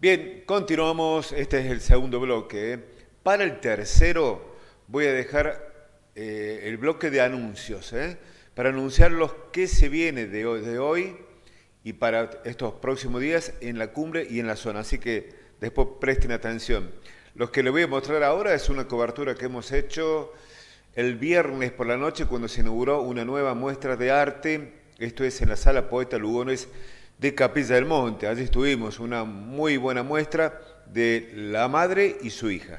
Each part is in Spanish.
Bien, continuamos. Este es el segundo bloque. Para el tercero voy a dejar el bloque de anuncios, para anunciarlos qué se viene de hoy y para estos próximos días en la cumbre y en la zona. Así que después presten atención. Lo que les voy a mostrar ahora es una cobertura que hemos hecho el viernes por la noche cuando se inauguró una nueva muestra de arte. Esto es en la Sala Poeta Lugones de Capilla del Monte. Allí estuvimos, una muy buena muestra de la madre y su hija.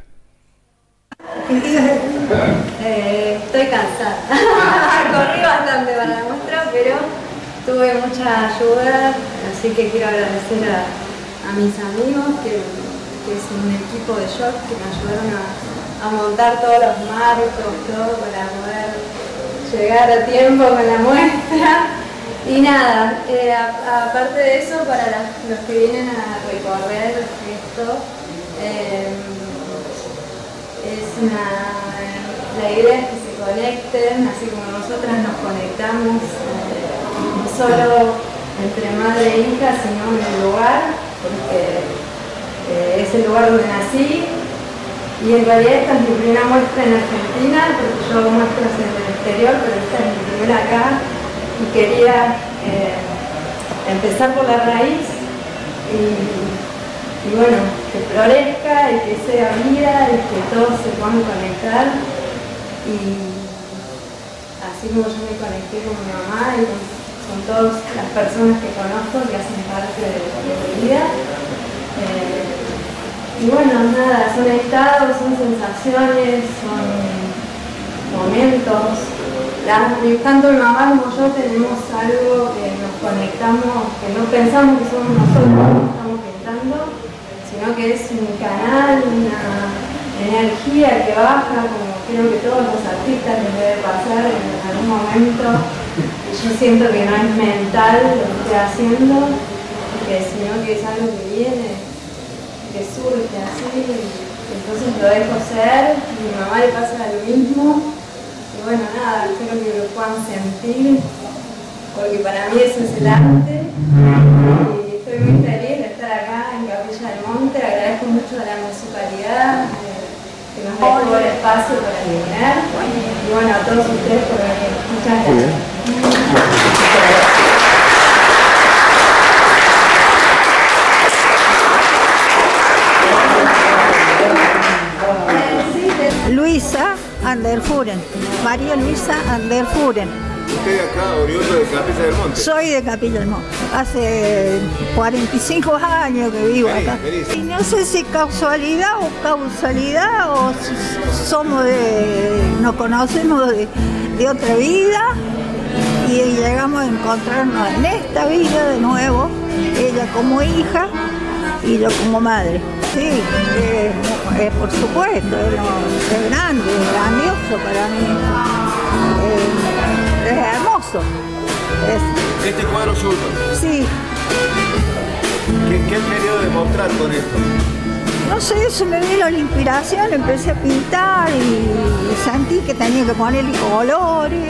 Estoy cansada. Corrí bastante para la muestra, pero tuve mucha ayuda, así que quiero agradecer a mis amigos, que es un equipo de shock que me ayudaron a montar todos los marcos, todo para poder llegar a tiempo con la muestra. Y nada, aparte de eso, para los que vienen a recorrer esto, la idea es que se conecten, así como nosotras nos conectamos, no solo entre madre e hija, sino en el lugar, porque es el lugar donde nací. Y en realidad esta es mi primera muestra en Argentina, porque yo hago muestras en el exterior, pero esta es mi primera acá. Y quería empezar por la raíz y bueno, que florezca y que sea vida y que todos se puedan conectar. Y así como yo me conecté con mi mamá y con todas las personas que conozco que hacen parte de mi vida. Y bueno, nada, son estados, son sensaciones, son momentos. Tanto mi mamá como yo tenemos algo que nos conectamos, que no pensamos que somos nosotros que estamos pintando, sino que es un canal, una energía que baja, como creo que todos los artistas les debe pasar en algún momento. Y yo siento que no es mental lo que estoy haciendo, sino que es algo que viene, que surge así, entonces lo dejo ser. A mi mamá le pasa lo mismo. Y bueno, nada, espero que lo puedan sentir, porque para mí eso es el arte. Y estoy muy feliz de estar acá en Capilla del Monte. Agradezco mucho a la municipalidad que nos dejó el espacio para venir. Y bueno, a todos ustedes por venir. Muchas gracias. Luisa Anderfuren, María Luisa Anderfuren. ¿Usted acá, oriundo de Capilla del Monte? Soy de Capilla del Monte. Hace 45 años que vivo acá. Y no sé si causalidad o somos nos conocemos de otra vida y llegamos a encontrarnos en esta vida de nuevo, ella como hija y yo como madre. Sí, por supuesto, es grande, es grandioso para mí, es hermoso. ¿Este cuadro suyo? Sí. ¿Qué han querido demostrar con esto? No sé, eso me vino la inspiración, empecé a pintar y sentí que tenía que ponerle colores,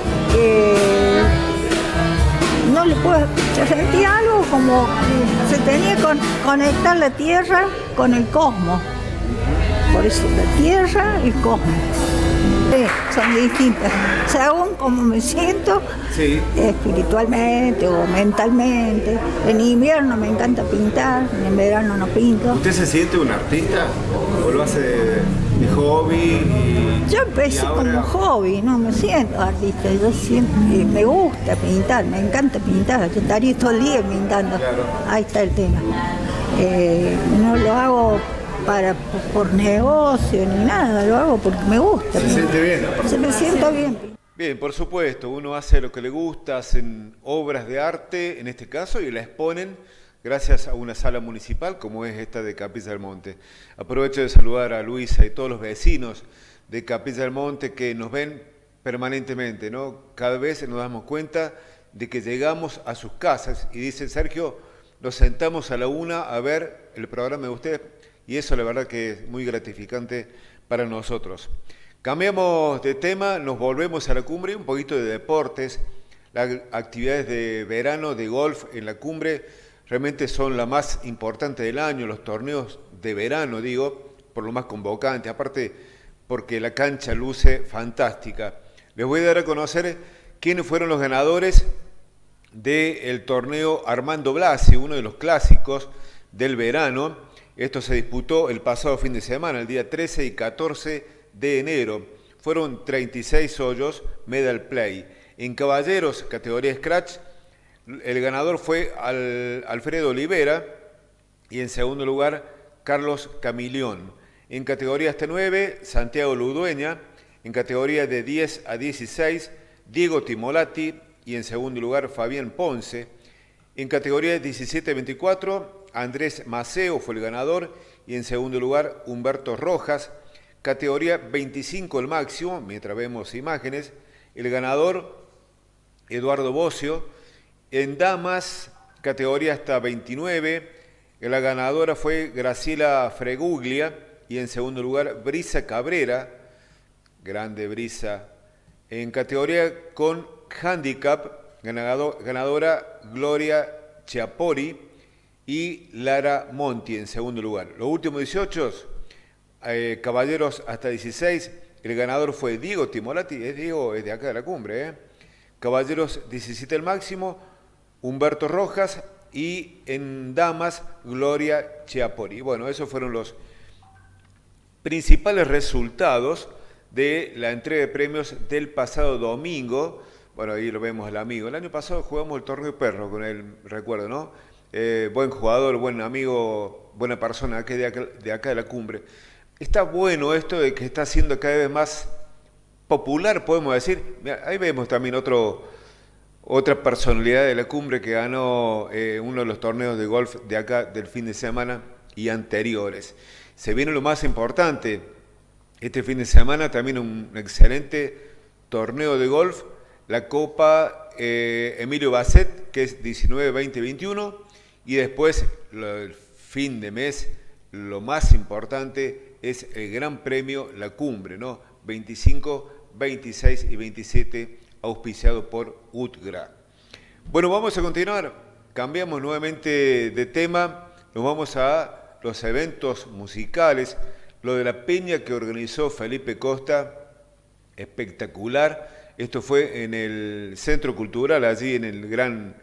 no le puedo, yo sentí algo como que se tenía que conectar la tierra con el cosmos. Por eso la tierra y el cosmos. Son distintas. Según como me siento, sí, espiritualmente o mentalmente. En invierno me encanta pintar, en verano no pinto. ¿Usted se siente un artista o lo hace de hobby? Yo empecé como hobby, no me siento artista. Yo siempre me gusta pintar, me encanta pintar. Yo estaría todo el día pintando. Claro. Ahí está el tema. No lo hago por negocio ni nada, lo hago porque me gusta. ¿Se siente bien? Se me siento bien. Bien, por supuesto, uno hace lo que le gusta, hacen obras de arte, en este caso, y la exponen gracias a una sala municipal como es esta de Capilla del Monte. Aprovecho de saludar a Luisa y todos los vecinos de Capilla del Monte que nos ven permanentemente, ¿no? Cada vez nos damos cuenta de que llegamos a sus casas y dicen, Sergio, nos sentamos a la una a ver el programa de ustedes. Y eso la verdad que es muy gratificante para nosotros. Cambiamos de tema, nos volvemos a la cumbre, un poquito de deportes, las actividades de verano, de golf en la cumbre. realmente son la más importante del año, los torneos de verano, digo, por lo más convocante, aparte porque la cancha luce fantástica. Les voy a dar a conocer quiénes fueron los ganadores del torneo Armando Blasi, uno de los clásicos del verano. Esto se disputó el pasado fin de semana, el día 13 y 14 de enero. Fueron 36 hoyos medal play. En caballeros, categoría Scratch, el ganador fue Alfredo Olivera y en segundo lugar Carlos Camilión. En categoría hasta 9, Santiago Ludueña. En categoría de 10 a 16, Diego Timolati y en segundo lugar Fabián Ponce. En categoría 17 a 24, Andrés Maceo fue el ganador y en segundo lugar Humberto Rojas. Categoría 25 el máximo, mientras vemos imágenes, el ganador Eduardo Bocio. En damas, categoría hasta 29, la ganadora fue Graciela Freguglia y en segundo lugar Brisa Cabrera, grande Brisa. En categoría con handicap, ganadora Gloria Chiapori y Lara Monti en segundo lugar. Los últimos 18, caballeros hasta 16, el ganador fue Diego Timolati, Diego es de acá de la cumbre, Caballeros 17 el máximo, Humberto Rojas y en damas Gloria Chiapori. Bueno, esos fueron los principales resultados de la entrega de premios del pasado domingo. Bueno, ahí lo vemos el amigo. El año pasado jugamos el torneo perro con él, recuerdo, ¿no? Buen jugador, buen amigo, buena persona de acá de la cumbre. Está bueno esto de que está siendo cada vez más popular, podemos decir. Mirá, ahí vemos también otra personalidad de la cumbre que ganó uno de los torneos de golf de acá del fin de semana y anteriores. Se viene lo más importante. Este fin de semana también un excelente torneo de golf, la Copa Emilio Basset, que es 19, 20, 21, y después el fin de mes, lo más importante es el Gran Premio La Cumbre, ¿no? 25, 26 y 27, auspiciado por UTGRA. Bueno, vamos a continuar, cambiamos nuevamente de tema, nos vamos a los eventos musicales, lo de la peña que organizó Felipe Costa, espectacular. Esto fue en el Centro Cultural, allí en el gran,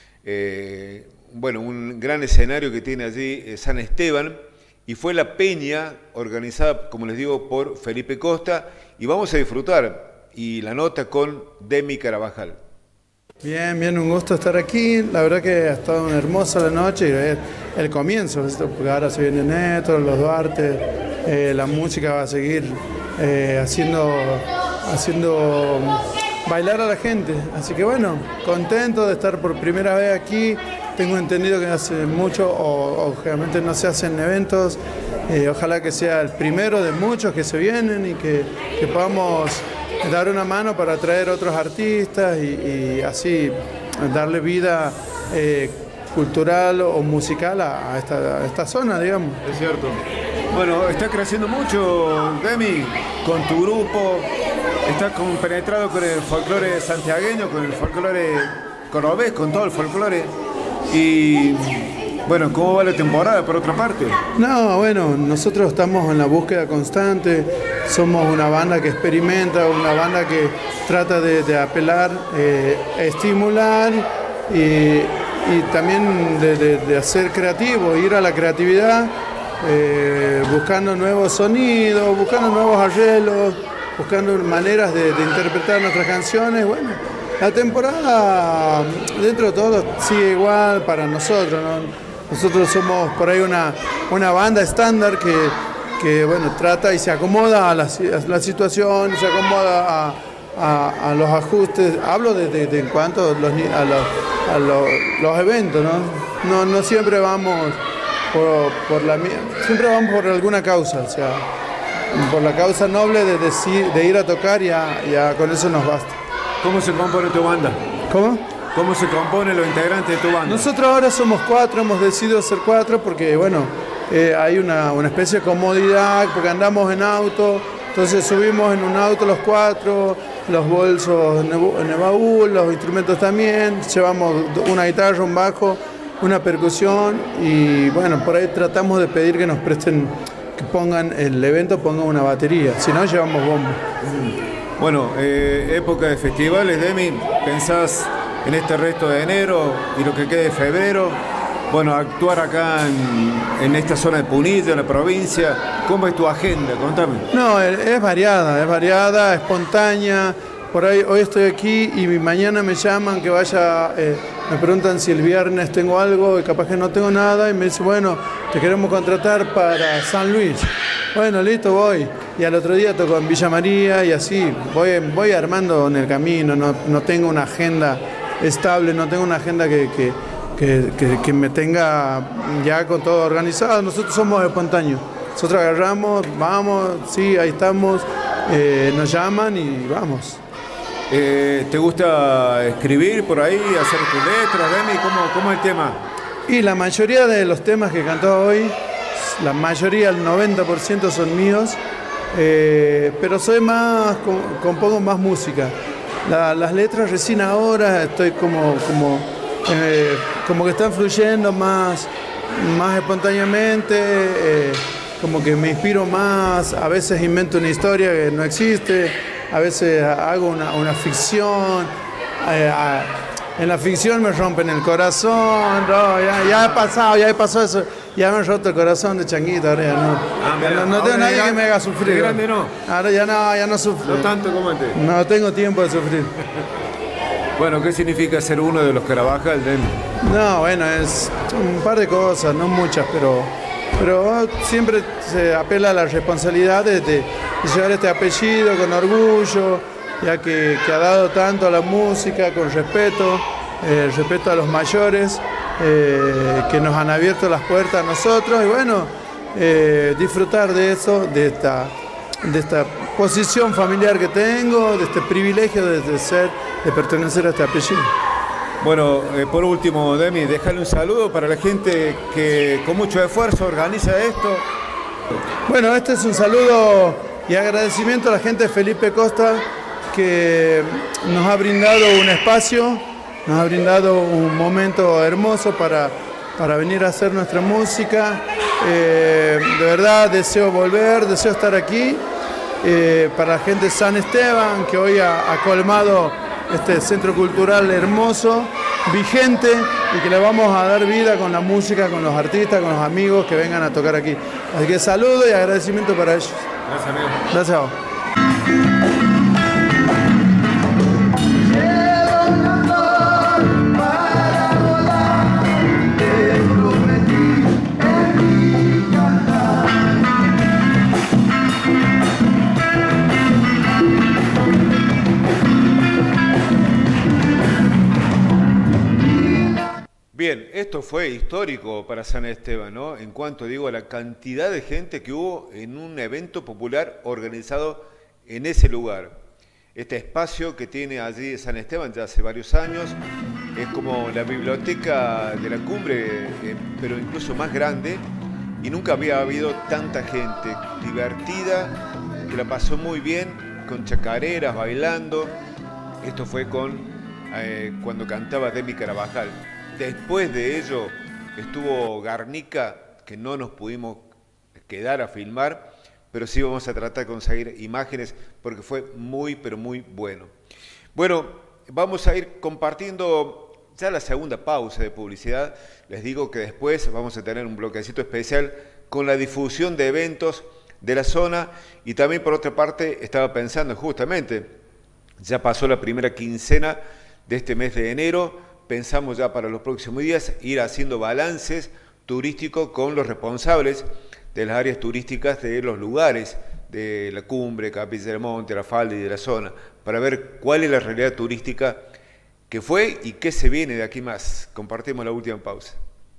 un gran escenario que tiene allí San Esteban, y fue la peña organizada, como les digo, por Felipe Costa, y vamos a disfrutar, y la nota con Demi Carabajal. Bien, un gusto estar aquí. La verdad que ha estado una hermosa la noche y es el comienzo, porque ahora se viene Neto, los Duarte, la música va a seguir haciendo bailar a la gente. Así que bueno, contento de estar por primera vez aquí. Tengo entendido que hace mucho, o generalmente no se hacen eventos. Ojalá que sea el primero de muchos que se vienen y que podamos dar una mano para atraer otros artistas y así darle vida cultural o musical a esta zona, digamos. Es cierto. Bueno, está creciendo mucho, Demi, con tu grupo, estás compenetrado con el folclore santiagueño, con el folclore cordobés, con todo el folclore. Y bueno, ¿cómo va la temporada por otra parte? No, bueno, nosotros estamos en la búsqueda constante, somos una banda que experimenta, una banda que trata de apelar, estimular y también de hacer creativo, ir a la creatividad, buscando nuevos sonidos, buscando nuevos arreglos, buscando maneras de interpretar nuestras canciones. Bueno, la temporada dentro de todo sigue igual para nosotros, ¿no? Nosotros somos por ahí una banda estándar que bueno, trata y se acomoda a la situación, se acomoda a los ajustes. Hablo de en cuanto a los eventos, ¿no? No siempre vamos siempre vamos por alguna causa, o sea, por la causa noble de ir a tocar y ya con eso nos basta. ¿Cómo se compone tu banda? ¿Cómo? ¿Cómo se componen los integrantes de tu banda? Nosotros ahora somos 4, hemos decidido ser 4 porque, bueno, hay una especie de comodidad, porque andamos en auto, entonces subimos en un auto los 4, los bolsos en el baúl, los instrumentos también, llevamos una guitarra, un bajo, una percusión y bueno, por ahí tratamos de pedir que nos presten, que pongan el evento, pongan una batería, si no llevamos bombo. Bueno, época de festivales, Demi, ¿pensás en este resto de enero y lo que quede de febrero? Bueno, actuar acá en esta zona de Punilla, en la provincia, ¿cómo es tu agenda? Contame. No, es variada, espontánea. Por ahí, hoy estoy aquí y mañana me llaman que vaya, me preguntan si el viernes tengo algo y capaz que no tengo nada y me dicen, bueno, te queremos contratar para San Luis. Bueno, listo, voy. Y al otro día toco en Villa María y así, voy armando en el camino, no tengo una agenda estable, no tengo una agenda que me tenga ya con todo organizado. Nosotros somos espontáneos. Nosotros agarramos, vamos, sí, ahí estamos, nos llaman y vamos. ¿Te gusta escribir por ahí, hacer tus letras, Demi? ¿Cómo es el tema? Y la mayoría de los temas que he cantado hoy, la mayoría, el 90% son míos, pero soy más, compongo más música. Las letras recién ahora estoy como que están fluyendo más espontáneamente, como que me inspiro más, a veces invento una historia que no existe, a veces hago una ficción, en la ficción me rompen el corazón, no, ya he pasado eso, ya me he roto el corazón de changuito, ahora ya no. No tengo nadie que me haga sufrir. De grande no. Ahora ya no sufro. No tanto como antes. No tengo tiempo de sufrir. Bueno, ¿qué significa ser uno de los Carabajal, Demi? No, bueno, es un par de cosas, no muchas, pero siempre se apela a la responsabilidad de llevar este apellido con orgullo, ya que ha dado tanto a la música, con respeto, respeto a los mayores, que nos han abierto las puertas a nosotros, y bueno, disfrutar de eso, de esta posición familiar que tengo, de este privilegio de pertenecer a este apellido. Bueno, por último, Demi, déjale un saludo para la gente que con mucho esfuerzo organiza esto. Bueno, este es un saludo y agradecimiento a la gente de Felipe Costa, que nos ha brindado un espacio, nos ha brindado un momento hermoso para venir a hacer nuestra música. De verdad deseo volver, deseo estar aquí. Para la gente de San Esteban, que hoy ha colmado este centro cultural hermoso, vigente, y que le vamos a dar vida con la música, con los artistas, con los amigos que vengan a tocar aquí. Así que saludo y agradecimiento para ellos. Gracias, amigo. Gracias a vos. Bien, esto fue histórico para San Esteban, ¿no? En cuanto, digo, a la cantidad de gente que hubo en un evento popular organizado en ese lugar. Este espacio que tiene allí San Esteban ya hace varios años es como la biblioteca de la cumbre, pero incluso más grande, y nunca había habido tanta gente divertida, que la pasó muy bien, con chacareras, bailando. Esto fue cuando cantaba Demi Carabajal. Después de ello estuvo Garnica, que no nos pudimos quedar a filmar, pero sí vamos a tratar de conseguir imágenes porque fue muy, pero muy bueno. Bueno, vamos a ir compartiendo ya la segunda pausa de publicidad. Les digo que después vamos a tener un bloquecito especial con la difusión de eventos de la zona, y también por otra parte estaba pensando justamente, ya pasó la primera quincena de este mes de enero. Pensamos ya para los próximos días ir haciendo balances turísticos con los responsables de las áreas turísticas de los lugares de la cumbre, Capilla del Monte, la falda y de la zona, para ver cuál es la realidad turística que fue y qué se viene de aquí más. Compartimos la última pausa.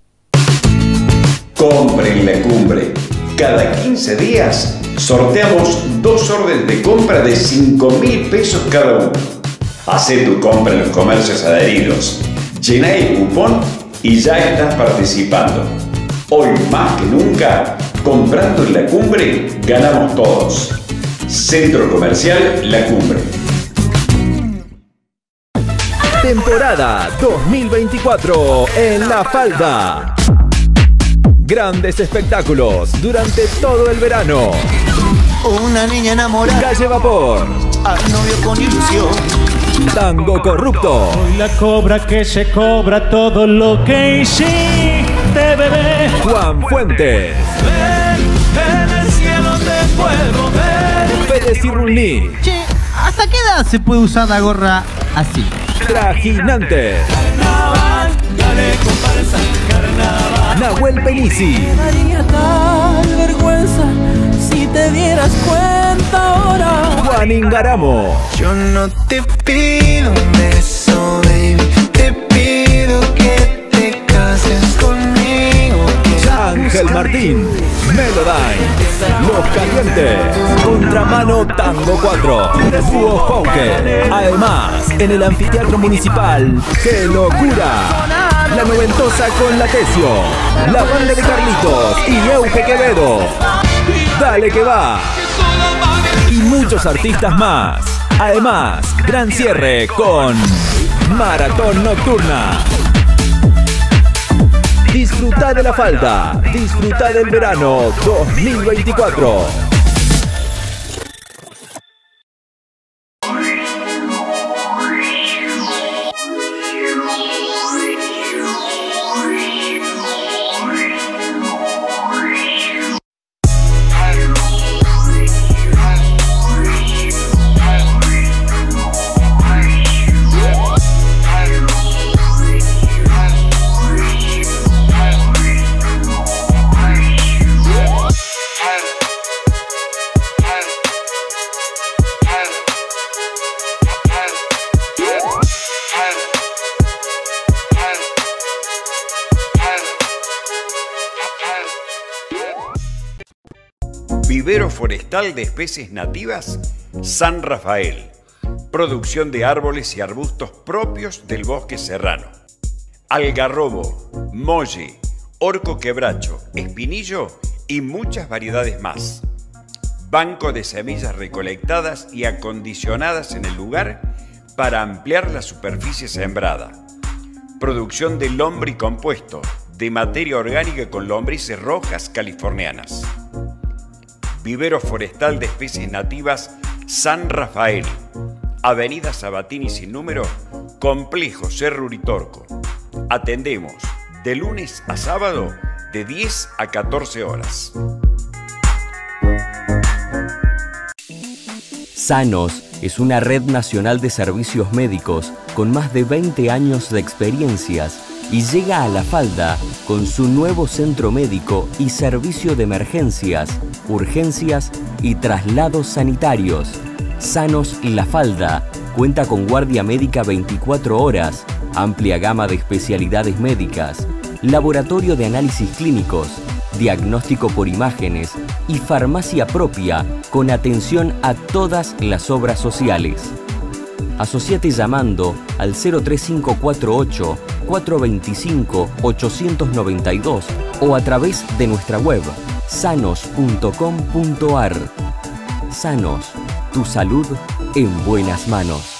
Compre en la cumbre. Cada 15 días sorteamos 2 órdenes de compra de 5.000 pesos cada uno. Hacé tu compra en los comercios adheridos. Llená el cupón y ya estás participando. Hoy más que nunca, comprando en la cumbre, ganamos todos. Centro Comercial La Cumbre. Temporada 2024 en La Falda. Grandes espectáculos durante todo el verano. Una niña enamorada. Calle Vapor. Al novio con ilusión. Tango Corrupto. Soy la cobra que se cobra todo lo que hiciste, bebé. Juan Fuentes. En el cielo te puedo ver. Fede Cirulní. Che, ¿hasta qué edad se puede usar la gorra así? Trajinante. Carnaval, dale comparsa, carnaval. Nahuel Penisi. Me daría tal vergüenza si te dieras cuenta ahora. Juan Ingaramo. Yo no te pido un beso, baby. Te pido que te cases conmigo. Ángel Martín. Melodyne. Los Calientes. Contramano Tango 4. Dúo Pauker. Además, en el anfiteatro municipal. ¡Qué locura! La Noventosa con La Tesio. La banda de Carlitos y Euge Quevedo. Dale que va. Y muchos artistas más. Además, gran cierre con Maratón Nocturna. Disfruta de La Falda. Disfruta del verano 2024. Vivero forestal de especies nativas San Rafael. Producción de árboles y arbustos propios del bosque serrano. Algarrobo, molle, orco quebracho, espinillo y muchas variedades más. Banco de semillas recolectadas y acondicionadas en el lugar para ampliar la superficie sembrada. Producción de lombricompuesto, de materia orgánica con lombrices rojas californianas. Vivero forestal de especies nativas San Rafael. Avenida Sabatini sin número, Complejo Cerro Uritorco. Atendemos de lunes a sábado de 10 a 14 horas. Sanos es una red nacional de servicios médicos con más de 20 años de experiencias y llega a La Falda con su nuevo centro médico y servicio de emergencias, urgencias y traslados sanitarios. Sanos La Falda cuenta con guardia médica 24 horas, amplia gama de especialidades médicas, laboratorio de análisis clínicos, diagnóstico por imágenes y farmacia propia con atención a todas las obras sociales. Asociate llamando al 03548 425 892 o a través de nuestra web sanos.com.ar. Sanos, tu salud en buenas manos.